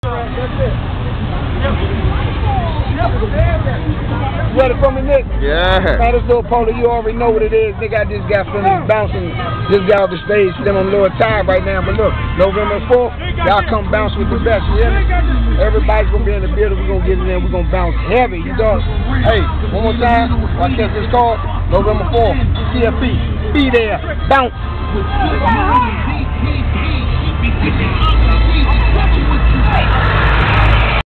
Ready for me, Nick? Yeah. Man, this little polo, you already know what it is. They got this guy from bouncing this guy off the stage, still on lower tide right now. But look, November 4th, y'all come bounce with the best. You hear me? Everybody's gonna be in the building. We're gonna get in there. We're gonna bounce heavy. You know? Hey, one more time. Watch this. It's called November 4th. TFP. Be there. Bounce.